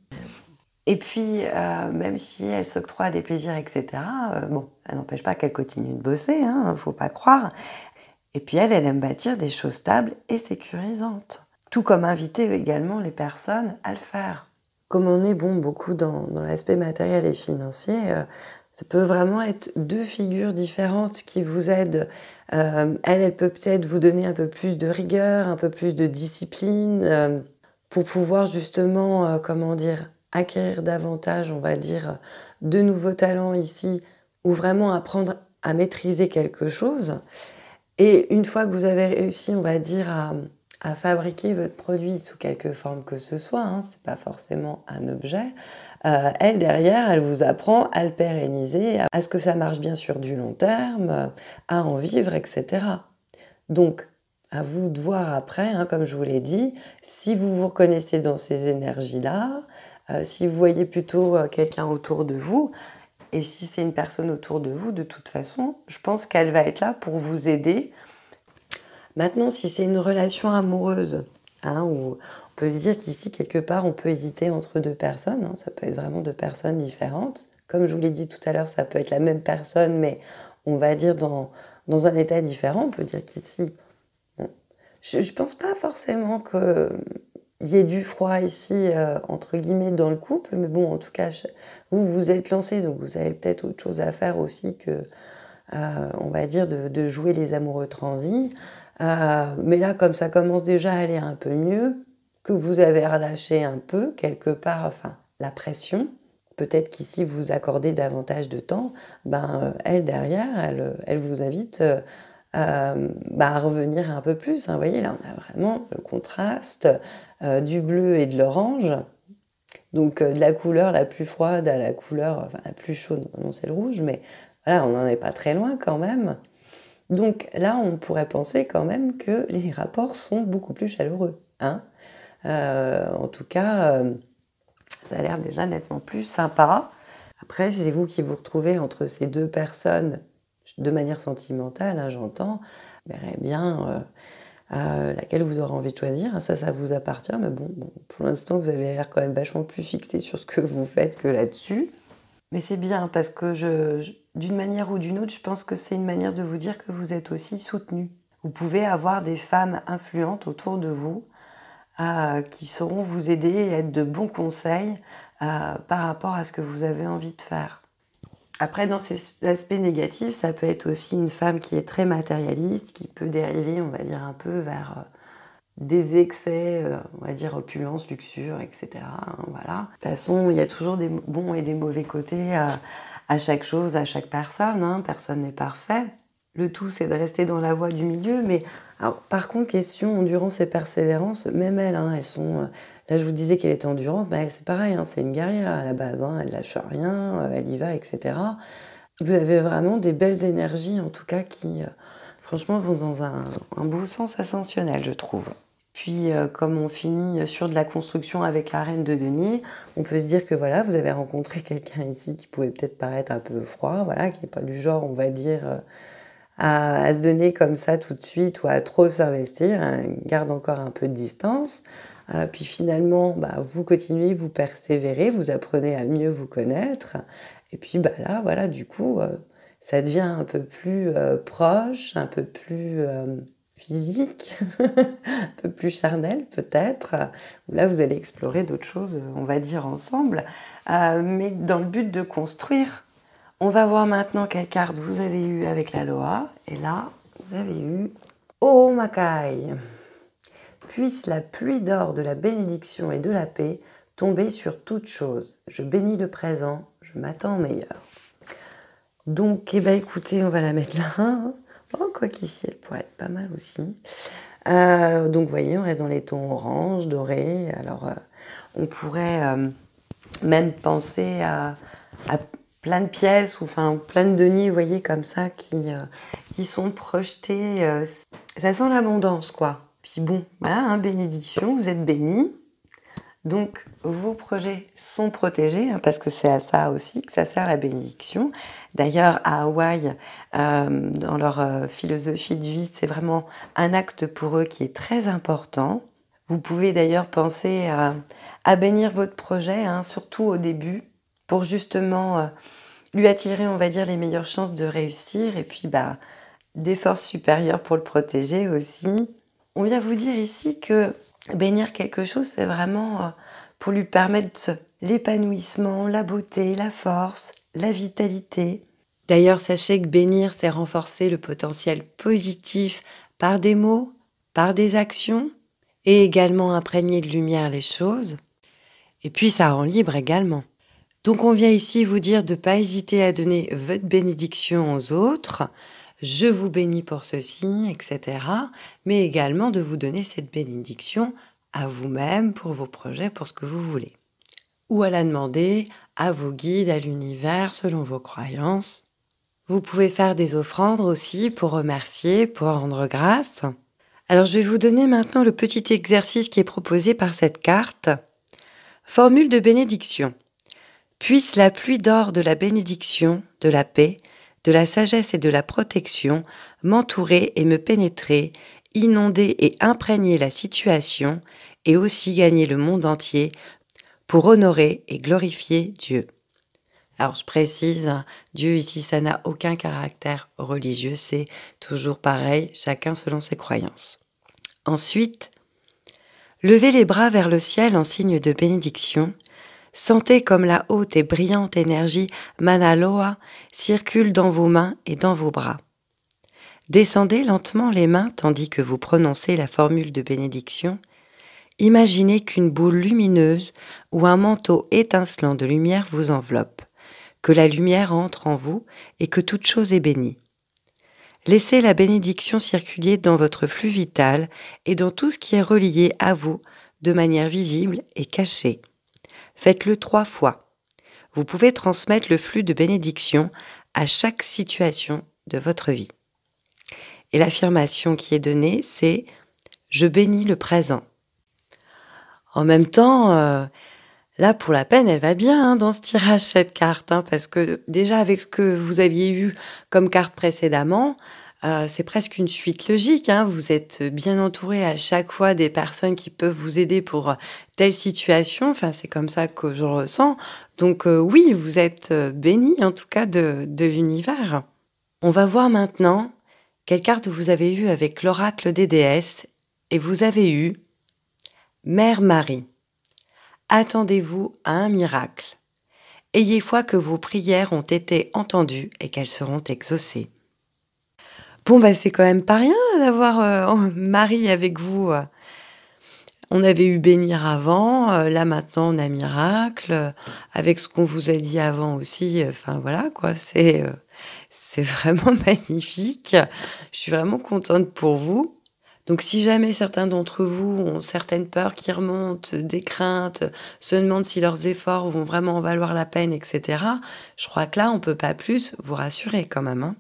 Et puis, même si elle s'octroie des plaisirs, etc., ça n'empêche pas qu'elle continue de bosser, hein, faut pas croire. Et puis elle aime bâtir des choses stables et sécurisantes. Tout comme inviter également les personnes à le faire. Comme on est beaucoup dans l'aspect matériel et financier, ça peut vraiment être deux figures différentes qui vous aident. Elle peut peut-être vous donner un peu plus de rigueur, un peu plus de discipline, pour pouvoir justement, acquérir davantage, on va dire, de nouveaux talents ici, ou vraiment apprendre à maîtriser quelque chose. Et une fois que vous avez réussi, on va dire, à fabriquer votre produit sous quelque forme que ce soit, hein, c'est pas forcément un objet, elle, derrière, elle vous apprend à le pérenniser, à ce que ça marche bien sur du long terme, à en vivre, etc. Donc, à vous de voir après, hein, comme je vous l'ai dit, si vous vous reconnaissez dans ces énergies-là, si vous voyez plutôt quelqu'un autour de vous, et si c'est une personne autour de vous, de toute façon, je pense qu'elle va être là pour vous aider. Maintenant, si c'est une relation amoureuse, hein, où on peut se dire qu'ici, quelque part, on peut hésiter entre deux personnes, hein, ça peut être vraiment deux personnes différentes. Comme je vous l'ai dit tout à l'heure, ça peut être la même personne, mais on va dire dans un état différent. On peut dire qu'ici, je ne pense pas forcément qu'il y ait du froid ici, entre guillemets, dans le couple, mais bon, en tout cas, vous vous êtes lancé, donc vous avez peut-être autre chose à faire aussi que, on va dire, de jouer les amoureux transis. Mais là, comme ça commence déjà à aller un peu mieux, que vous avez relâché un peu, quelque part, enfin, la pression, peut-être qu'ici, vous accordez davantage de temps, elle, derrière, elle vous invite à revenir un peu plus, hein. Vous voyez, là, on a vraiment le contraste du bleu et de l'orange. Donc, de la couleur la plus froide à la couleur la plus chaude, non, c'est le rouge, mais voilà, on n'en est pas très loin quand même. Donc là, on pourrait penser quand même que les rapports sont beaucoup plus chaleureux, hein. En tout cas, ça a l'air déjà nettement plus sympa. Après, c'est vous qui vous retrouvez entre ces deux personnes de manière sentimentale, hein, j'entends. Vous verrez bien laquelle vous aurez envie de choisir. Ça vous appartient, mais bon, pour l'instant, vous avez l'air quand même vachement plus fixé sur ce que vous faites que là-dessus. Mais c'est bien parce que d'une manière ou d'une autre, je pense que c'est une manière de vous dire que vous êtes aussi soutenu. Vous pouvez avoir des femmes influentes autour de vous qui sauront vous aider et être de bons conseils par rapport à ce que vous avez envie de faire. Après, dans ces aspects négatifs, ça peut être aussi une femme qui est très matérialiste, qui peut dériver, on va dire, un peu vers des excès, on va dire opulence, luxure, etc. Hein, voilà. De toute façon, il y a toujours des bons et des mauvais côtés à chaque chose, à chaque personne, hein. Personne n'est parfait. Le tout, c'est de rester dans la voie du milieu. Mais alors, par contre, question endurance et persévérance, même elles, hein, elles sont... là, je vous disais qu'elle était endurante, elle, c'est pareil, hein, c'est une guerrière à la base, hein, elle lâche rien, elle y va, etc. Vous avez vraiment des belles énergies, en tout cas, qui, franchement, vont dans un beau sens ascensionnel, je trouve. Puis, comme on finit sur de la construction avec la reine de denier, on peut se dire que voilà, vous avez rencontré quelqu'un ici qui pouvait peut-être paraître un peu froid, voilà, qui n'est pas du genre, on va dire, à se donner comme ça tout de suite ou à trop s'investir, hein, garde encore un peu de distance. Puis finalement, vous continuez, vous persévérez, vous apprenez à mieux vous connaître. Et puis là, voilà, du coup, ça devient un peu plus proche, un peu plus physique, un peu plus charnel peut-être. Là, vous allez explorer d'autres choses, on va dire, ensemble. Mais dans le but de construire. On va voir maintenant quelle carte vous avez eu avec la Loa. Et là, vous avez eu Oh Makai. Puisse la pluie d'or de la bénédiction et de la paix tomber sur toute chose. Je bénis le présent, je m'attends au meilleur. Donc, écoutez, on va la mettre là. Oh, quoi qu'ici, elle pourrait être pas mal aussi. Donc, vous voyez, on reste dans les tons orange, doré. Alors, on pourrait même penser à plein de pièces, ou enfin plein de deniers, vous voyez, comme ça, qui sont projetés. Ça sent l'abondance, quoi. Puis bon, voilà, hein, bénédiction, vous êtes bénis. Donc, vos projets sont protégés, hein, parce que c'est à ça aussi que ça sert la bénédiction. D'ailleurs, à Hawaï, dans leur philosophie de vie, c'est vraiment un acte pour eux qui est très important. Vous pouvez d'ailleurs penser à bénir votre projet, hein, surtout au début, pour justement lui attirer, on va dire, les meilleures chances de réussir, et puis des forces supérieures pour le protéger aussi. On vient vous dire ici que bénir quelque chose, c'est vraiment pour lui permettre l'épanouissement, la beauté, la force, la vitalité. D'ailleurs, sachez que bénir, c'est renforcer le potentiel positif par des mots, par des actions, et également imprégner de lumière les choses. Et puis, ça rend libre également. Donc, on vient ici vous dire de ne pas hésiter à donner votre bénédiction aux autres. Je vous bénis pour ceci, etc. Mais également de vous donner cette bénédiction à vous-même, pour vos projets, pour ce que vous voulez. Ou à la demander à vos guides, à l'univers, selon vos croyances. Vous pouvez faire des offrandes aussi pour remercier, pour rendre grâce. Alors, je vais vous donner maintenant le petit exercice qui est proposé par cette carte. Formule de bénédiction. Puisse la pluie d'or de la bénédiction, de la paix, de la sagesse et de la protection m'entourer et me pénétrer, inonder et imprégner la situation et aussi gagner le monde entier pour honorer et glorifier Dieu. Alors je précise, Dieu ici, ça n'a aucun caractère religieux, c'est toujours pareil, chacun selon ses croyances. Ensuite, levez les bras vers le ciel en signe de bénédiction. Sentez comme la haute et brillante énergie Manaloa circule dans vos mains et dans vos bras. Descendez lentement les mains tandis que vous prononcez la formule de bénédiction. Imaginez qu'une boule lumineuse ou un manteau étincelant de lumière vous enveloppe, que la lumière entre en vous et que toute chose est bénie. Laissez la bénédiction circuler dans votre flux vital et dans tout ce qui est relié à vous de manière visible et cachée. Faites-le 3 fois. Vous pouvez transmettre le flux de bénédiction à chaque situation de votre vie. Et l'affirmation qui est donnée, c'est « Je bénis le présent ». En même temps, là, pour la peine, elle va bien dans ce tirage, cette carte, parce que déjà, avec ce que vous aviez eu comme carte précédemment, c'est presque une suite logique. Vous êtes bien entouré à chaque fois des personnes qui peuvent vous aider pour telle situation. Enfin, c'est comme ça que je le ressens. Donc oui, vous êtes béni, en tout cas, de l'univers. On va voir maintenant quelle carte vous avez eue avec l'oracle des déesses. Et vous avez eu Mère Marie. Attendez-vous à un miracle. Ayez foi que vos prières ont été entendues et qu'elles seront exaucées. Bon, c'est quand même pas rien d'avoir Marie avec vous. On avait eu bénir avant, là maintenant on a miracle, avec ce qu'on vous a dit avant aussi, enfin voilà quoi, c'est vraiment magnifique. Je suis vraiment contente pour vous. Donc si jamais certains d'entre vous ont certaines peurs qui remontent, des craintes, se demandent si leurs efforts vont vraiment en valoir la peine, etc., je crois que là on peut pas plus vous rassurer quand même.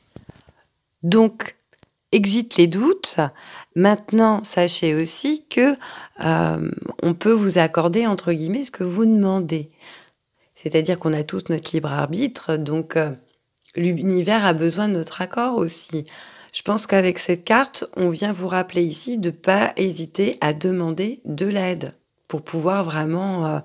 Donc, exit les doutes. Maintenant, sachez aussi que on peut vous accorder, entre guillemets, ce que vous demandez. C'est-à-dire qu'on a tous notre libre arbitre, donc l'univers a besoin de notre accord aussi. Je pense qu'avec cette carte, on vient vous rappeler ici de ne pas hésiter à demander de l'aide pour pouvoir vraiment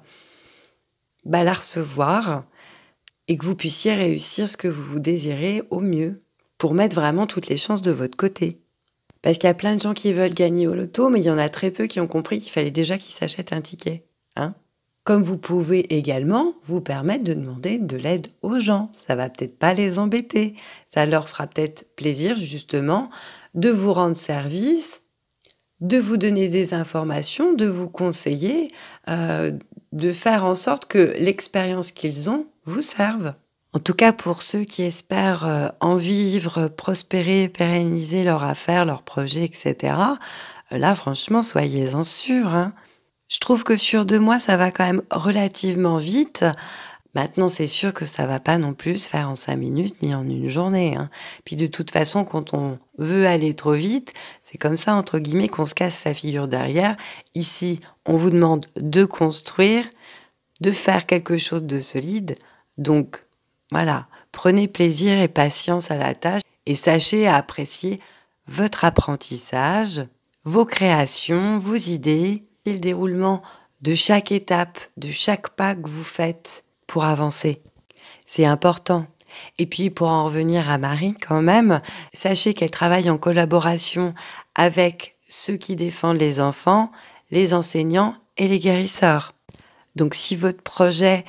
la recevoir et que vous puissiez réussir ce que vous désirez au mieux pour mettre vraiment toutes les chances de votre côté. Parce qu'il y a plein de gens qui veulent gagner au loto, mais il y en a très peu qui ont compris qu'il fallait déjà qu'ils s'achètent un ticket. Comme vous pouvez également vous permettre de demander de l'aide aux gens. Ça va peut-être pas les embêter. Ça leur fera peut-être plaisir, justement, de vous rendre service, de vous donner des informations, de vous conseiller, de faire en sorte que l'expérience qu'ils ont vous serve. En tout cas, pour ceux qui espèrent en vivre, prospérer, pérenniser leur affaire, leur projet, etc., là, franchement, soyez-en sûrs, hein. Je trouve que sur 2 mois, ça va quand même relativement vite. Maintenant, c'est sûr que ça va pas non plus se faire en 5 minutes ni en une journée, hein. Puis de toute façon, quand on veut aller trop vite, c'est comme ça, entre guillemets, qu'on se casse la figure derrière. Ici, on vous demande de construire, de faire quelque chose de solide. Donc, voilà, prenez plaisir et patience à la tâche et sachez apprécier votre apprentissage, vos créations, vos idées et le déroulement de chaque étape, de chaque pas que vous faites pour avancer. C'est important. Et puis, pour en revenir à Marie, quand même, sachez qu'elle travaille en collaboration avec ceux qui défendent les enfants, les enseignants et les guérisseurs. Donc, si votre projet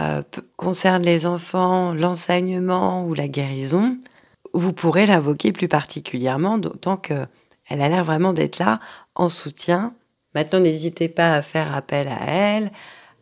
concerne les enfants, l'enseignement ou la guérison, vous pourrez l'invoquer plus particulièrement, d'autant qu'elle a l'air vraiment d'être là en soutien. Maintenant, n'hésitez pas à faire appel à elle,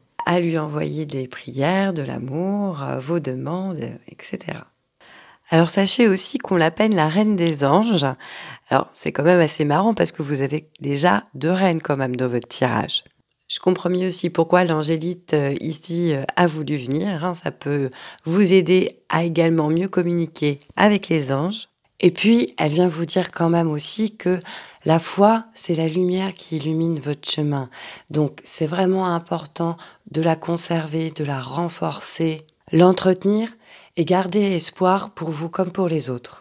à lui envoyer des prières, de l'amour, vos demandes, etc. Alors, sachez aussi qu'on l'appelle la reine des anges. Alors, c'est quand même assez marrant parce que vous avez déjà 2 reines quand même dans votre tirage. Je comprends mieux aussi pourquoi l'angélite ici a voulu venir, hein. Ça peut vous aider à également mieux communiquer avec les anges. Et puis, elle vient vous dire quand même aussi que la foi, c'est la lumière qui illumine votre chemin. Donc, c'est vraiment important de la conserver, de la renforcer, l'entretenir et garder espoir pour vous comme pour les autres.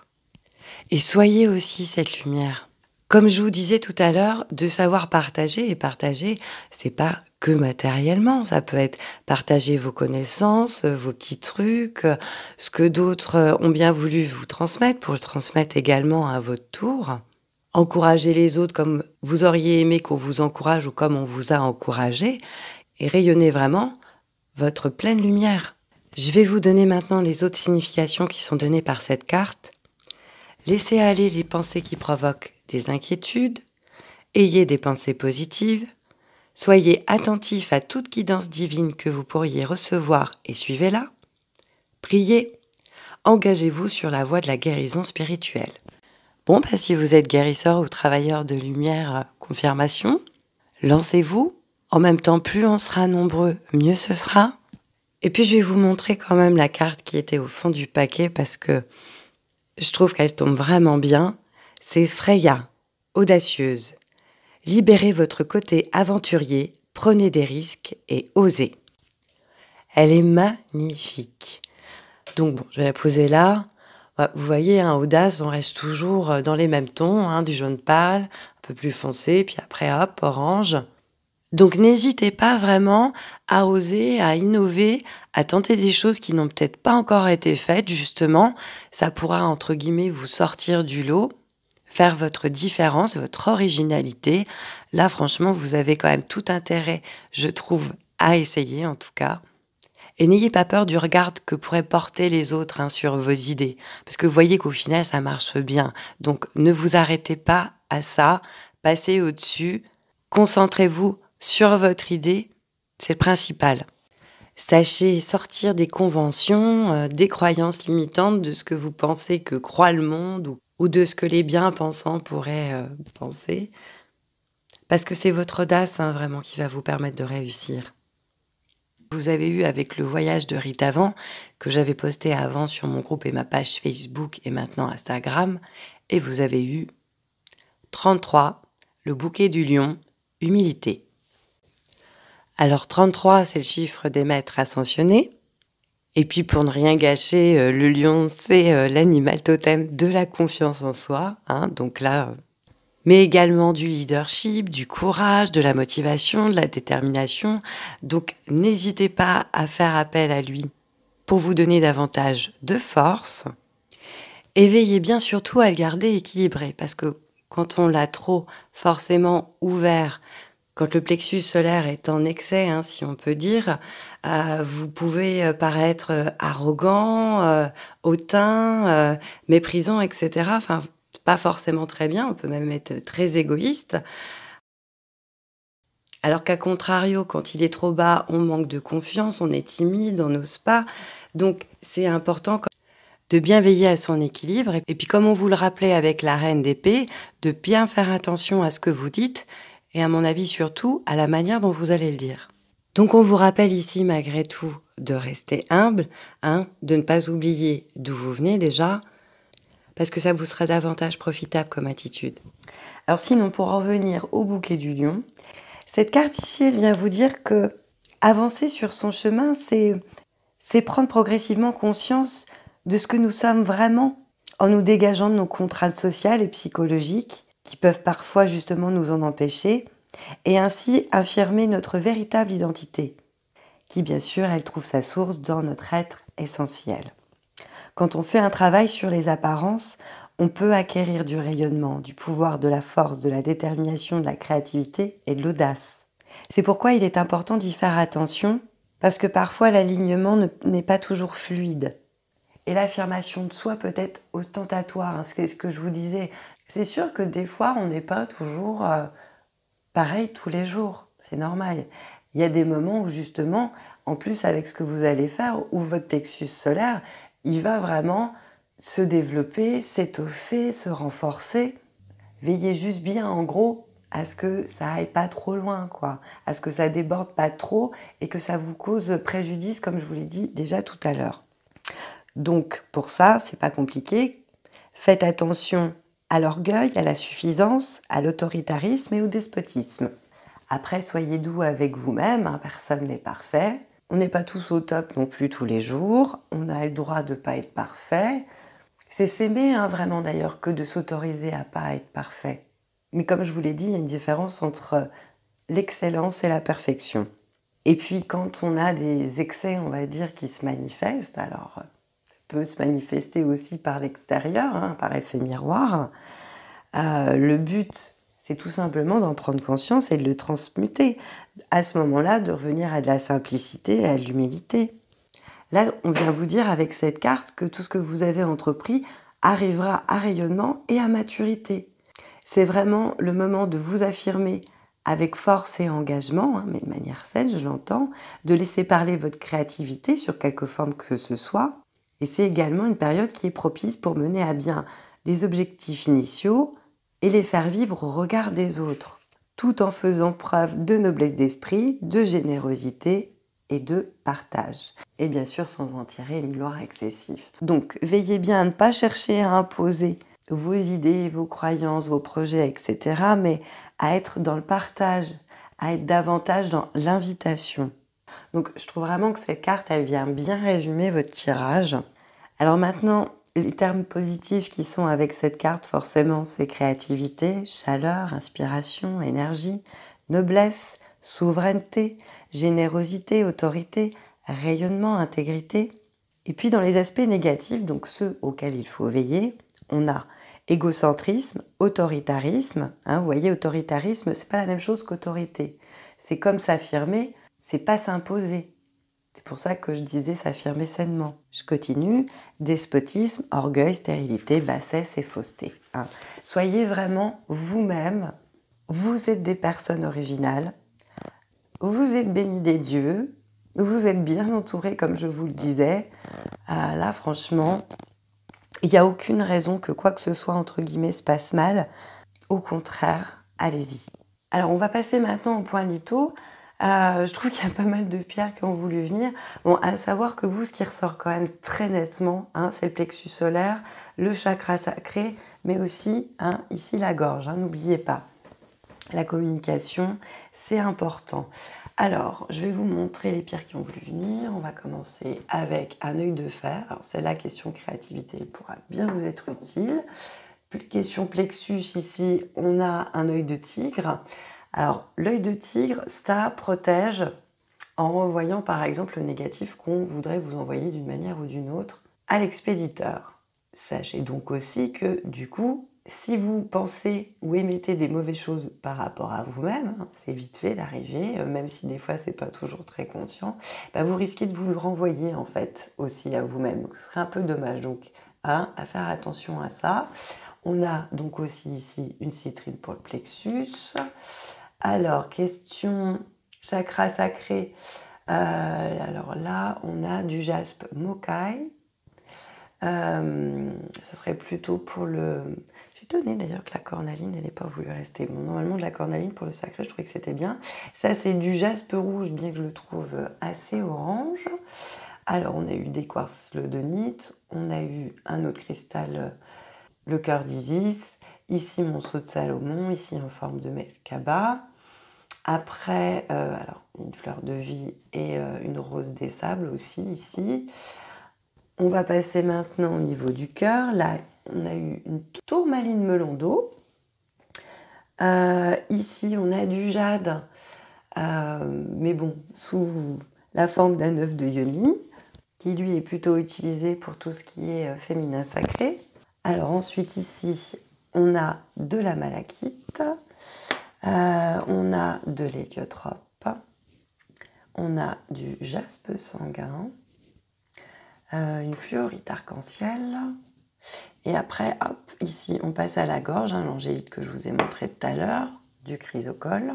Et soyez aussi cette lumière. Comme je vous disais tout à l'heure, de savoir partager, et partager, c'est pas que matériellement, ça peut être partager vos connaissances, vos petits trucs, ce que d'autres ont bien voulu vous transmettre, pour le transmettre également à votre tour. Encourager les autres comme vous auriez aimé qu'on vous encourage ou comme on vous a encouragé, et rayonner vraiment votre pleine lumière. Je vais vous donner maintenant les autres significations qui sont données par cette carte. Laissez aller les pensées qui provoquent des inquiétudes, ayez des pensées positives, soyez attentif à toute guidance divine que vous pourriez recevoir et suivez-la. Priez, engagez-vous sur la voie de la guérison spirituelle. Bon, si vous êtes guérisseur ou travailleur de lumière, confirmation, lancez-vous. En même temps, plus on sera nombreux, mieux ce sera. Et puis, je vais vous montrer quand même la carte qui était au fond du paquet parce que je trouve qu'elle tombe vraiment bien. C'est Freya, audacieuse. Libérez votre côté aventurier, prenez des risques et osez. Elle est magnifique. Donc bon, je vais la poser là. Vous voyez, audace, on reste toujours dans les mêmes tons, du jaune pâle, un peu plus foncé, puis après hop, orange. Donc n'hésitez pas vraiment à oser, à innover, à tenter des choses qui n'ont peut-être pas encore été faites, justement. Ça pourra, entre guillemets, vous sortir du lot, faire votre différence, votre originalité. Là, franchement, vous avez quand même tout intérêt, je trouve, à essayer en tout cas. Et n'ayez pas peur du regard que pourraient porter les autres sur vos idées. Parce que vous voyez qu'au final, ça marche bien. Donc ne vous arrêtez pas à ça, passez au-dessus, concentrez-vous sur votre idée, c'est le principal. Sachez sortir des conventions, des croyances limitantes, de ce que vous pensez que croit le monde ou de ce que les bien-pensants pourraient penser. Parce que c'est votre audace vraiment qui va vous permettre de réussir. Vous avez eu avec le voyage de Rita Van, que j'avais posté avant sur mon groupe et ma page Facebook et maintenant Instagram, et vous avez eu 33, le bouquet du lion, humilité. Alors 33, c'est le chiffre des maîtres ascensionnés. Et puis pour ne rien gâcher, le lion, c'est l'animal totem de la confiance en soi. Donc là, mais également du leadership, du courage, de la motivation, de la détermination. Donc n'hésitez pas à faire appel à lui pour vous donner davantage de force. Et veillez bien surtout à le garder équilibré, parce que quand on l'a trop forcément ouvert, quand le plexus solaire est en excès, si on peut dire, vous pouvez paraître arrogant, hautain, méprisant, etc. Enfin, pas forcément très bien, on peut même être très égoïste. Alors qu'à contrario, quand il est trop bas, on manque de confiance, on est timide, on n'ose pas. Donc c'est important de bien veiller à son équilibre. Et puis comme on vous le rappelait avec la reine d'épée, de bien faire attention à ce que vous dites et à mon avis surtout à la manière dont vous allez le dire. Donc on vous rappelle ici malgré tout de rester humble, de ne pas oublier d'où vous venez déjà, parce que ça vous sera davantage profitable comme attitude. Alors sinon, pour en revenir au bouquet du lion, cette carte ici, elle vient vous dire que avancer sur son chemin, c'est prendre progressivement conscience de ce que nous sommes vraiment en nous dégageant de nos contraintes sociales et psychologiques qui peuvent parfois justement nous en empêcher et ainsi affirmer notre véritable identité qui bien sûr, elle trouve sa source dans notre être essentiel. Quand on fait un travail sur les apparences, on peut acquérir du rayonnement, du pouvoir, de la force, de la détermination, de la créativité et de l'audace. C'est pourquoi il est important d'y faire attention, parce que parfois l'alignement n'est pas toujours fluide. Et l'affirmation de soi peut être ostentatoire, c'est ce que je vous disais. C'est sûr que des fois, on n'est pas toujours pareil tous les jours, c'est normal. Il y a des moments où justement, en plus avec ce que vous allez faire, où votre plexus solaire, il va vraiment se développer, s'étoffer, se renforcer. Veillez juste bien, en gros, à ce que ça aille pas trop loin, quoi. À ce que ça déborde pas trop et que ça vous cause préjudice, comme je vous l'ai dit déjà tout à l'heure. Donc, pour ça, c'est pas compliqué. Faites attention à l'orgueil, à la suffisance, à l'autoritarisme et au despotisme. Après, soyez doux avec vous-même, personne n'est parfait. On n'est pas tous au top non plus tous les jours. On a le droit de ne pas être parfait. C'est s'aimer vraiment d'ailleurs que de s'autoriser à ne pas être parfait. Mais comme je vous l'ai dit, il y a une différence entre l'excellence et la perfection. Et puis quand on a des excès, on va dire, qui se manifestent, alors ça peut se manifester aussi par l'extérieur, par effet miroir. Le but, c'est tout simplement d'en prendre conscience et de le transmuter. À ce moment-là, de revenir à de la simplicité et à de l'humilité. Là, on vient vous dire avec cette carte que tout ce que vous avez entrepris arrivera à rayonnement et à maturité. C'est vraiment le moment de vous affirmer avec force et engagement, mais de manière saine, je l'entends, de laisser parler votre créativité sur quelque forme que ce soit. Et c'est également une période qui est propice pour mener à bien des objectifs initiaux et les faire vivre au regard des autres, tout en faisant preuve de noblesse d'esprit, de générosité et de partage. Et bien sûr, sans en tirer une gloire excessive. Donc, veillez bien à ne pas chercher à imposer vos idées, vos croyances, vos projets, etc., mais à être dans le partage, à être davantage dans l'invitation. Donc, je trouve vraiment que cette carte, elle vient bien résumer votre tirage. Alors maintenant, les termes positifs qui sont avec cette carte, forcément, c'est créativité, chaleur, inspiration, énergie, noblesse, souveraineté, générosité, autorité, rayonnement, intégrité. Et puis dans les aspects négatifs, donc ceux auxquels il faut veiller, on a égocentrisme, autoritarisme. Vous voyez, autoritarisme, c'est pas la même chose qu'autorité. C'est comme s'affirmer, c'est pas s'imposer. C'est pour ça que je disais s'affirmer sainement. Je continue. Despotisme, orgueil, stérilité, bassesse et fausseté. Soyez vraiment vous-même. Vous êtes des personnes originales. Vous êtes bénis des dieux. Vous êtes bien entourés, comme je vous le disais. Là, franchement, il n'y a aucune raison que quoi que ce soit, entre guillemets, se passe mal. Au contraire, allez-y. Alors, on va passer maintenant au point litho. Je trouve qu'il y a pas mal de pierres qui ont voulu venir. Bon, à savoir que vous, ce qui ressort quand même très nettement, c'est le plexus solaire, le chakra sacré, mais aussi ici la gorge. N'oubliez pas, la communication, c'est important. Alors, je vais vous montrer les pierres qui ont voulu venir. On va commencer avec un œil de fer. Alors, c'est la question créativité, elle pourra bien vous être utile. Question plexus, ici, on a un œil de tigre. Alors, l'œil de tigre, ça protège en renvoyant par exemple le négatif qu'on voudrait vous envoyer d'une manière ou d'une autre à l'expéditeur. Sachez donc aussi que du coup, si vous pensez ou émettez des mauvaises choses par rapport à vous-même, c'est vite fait d'arriver, même si des fois c'est pas toujours très conscient, vous risquez de vous le renvoyer en fait aussi à vous-même. Donc, ce serait un peu dommage. Donc, à faire attention à ça. On a donc aussi ici une citrine pour le plexus. Alors, question chakra sacré. Alors là, on a du jaspe mokai. Ça serait plutôt pour le... Je suis étonnée d'ailleurs que la cornaline, elle n'ait pas voulu rester. Bon, normalement, de la cornaline pour le sacré, je trouvais que c'était bien. Ça, c'est du jaspe rouge, bien que je le trouve assez orange. Alors, on a eu des quartz ledonite, on a eu un autre cristal, le cœur d'Isis, ici mon sceau de Salomon, ici en forme de Merkaba. Après, alors, une fleur de vie et une rose des sables aussi, ici. On va passer maintenant au niveau du cœur. Là, on a eu une tourmaline melon d'eau. Ici, on a du jade, mais bon, sous la forme d'un œuf de yoni, qui lui est plutôt utilisé pour tout ce qui est féminin sacré. Alors ensuite, ici, on a de la malachite, on a de l'héliotrope, on a du jaspe sanguin, une fluorite arc-en-ciel. Et après, hop, ici, on passe à la gorge, l'angélite que je vous ai montré tout à l'heure, du chrysocole.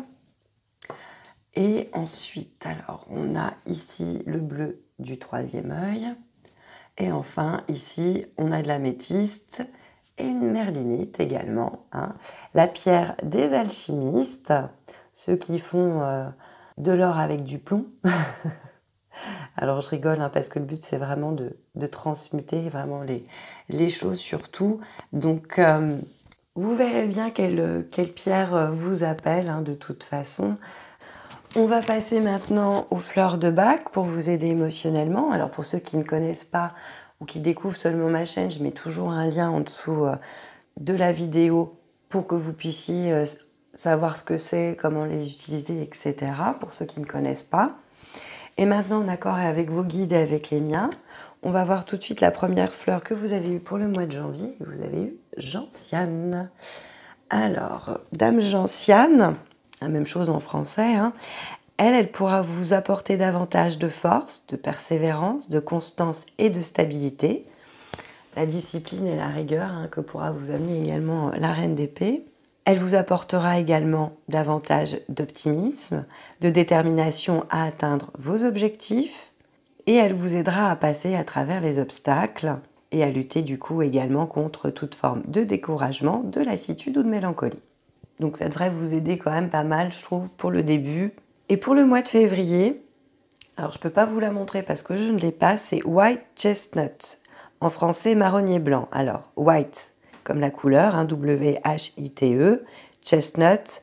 Et ensuite, alors, on a ici le bleu du troisième œil. Et enfin, ici, on a de l'améthyste et une merlinite également. La pierre des alchimistes, ceux qui font de l'or avec du plomb. Alors je rigole parce que le but c'est vraiment de transmuter vraiment les choses surtout. Donc vous verrez bien quelle pierre vous appelle de toute façon. On va passer maintenant aux fleurs de Bach pour vous aider émotionnellement. Alors pour ceux qui ne connaissent pas ou qui découvrent seulement ma chaîne, je mets toujours un lien en dessous de la vidéo pour que vous puissiez savoir ce que c'est, comment les utiliser, etc. pour ceux qui ne connaissent pas. Et maintenant, en accord avec vos guides et avec les miens, on va voir tout de suite la première fleur que vous avez eue pour le mois de janvier. Vous avez eu gentiane. Alors, Dame gentiane, la même chose en français, elle pourra vous apporter davantage de force, de persévérance, de constance et de stabilité. La discipline et la rigueur que pourra vous amener également la reine d'épée. Elle vous apportera également davantage d'optimisme, de détermination à atteindre vos objectifs et elle vous aidera à passer à travers les obstacles et à lutter du coup également contre toute forme de découragement, de lassitude ou de mélancolie. Donc ça devrait vous aider quand même pas mal, je trouve, pour le début. Et pour le mois de février, alors je ne peux pas vous la montrer parce que je ne l'ai pas, c'est White Chestnut, en français marronnier blanc. Alors, white comme la couleur, W-H-I-T-E, chestnut,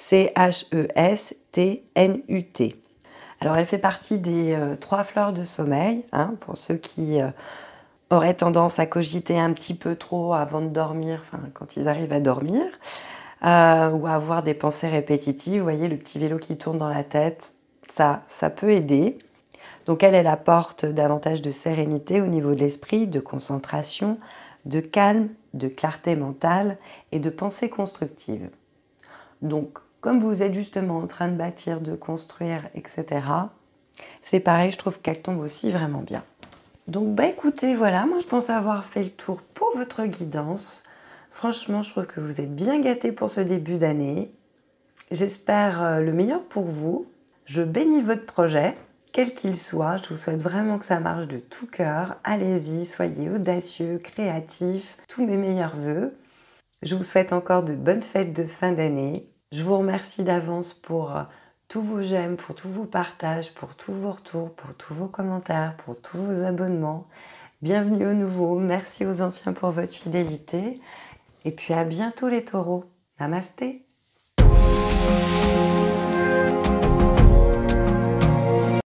C-H-E-S-T-N-U-T. Alors elle fait partie des 3 fleurs de sommeil, pour ceux qui auraient tendance à cogiter un petit peu trop avant de dormir, quand ils arrivent à dormir, ou à avoir des pensées répétitives. Vous voyez le petit vélo qui tourne dans la tête, ça peut aider. Donc elle apporte davantage de sérénité au niveau de l'esprit, de concentration, de calme, de clarté mentale et de pensée constructive. Donc, comme vous êtes justement en train de bâtir, de construire, etc., c'est pareil, je trouve qu'elle tombe aussi vraiment bien. Donc, écoutez, voilà, moi je pense avoir fait le tour pour votre guidance. Franchement, je trouve que vous êtes bien gâtés pour ce début d'année. J'espère le meilleur pour vous. Je bénis votre projet. Quel qu'il soit, je vous souhaite vraiment que ça marche de tout cœur. Allez-y, soyez audacieux, créatifs, tous mes meilleurs vœux. Je vous souhaite encore de bonnes fêtes de fin d'année. Je vous remercie d'avance pour tous vos j'aime, pour tous vos partages, pour tous vos retours, pour tous vos commentaires, pour tous vos abonnements. Bienvenue aux nouveaux, merci aux anciens pour votre fidélité. Et puis à bientôt les taureaux. Namasté.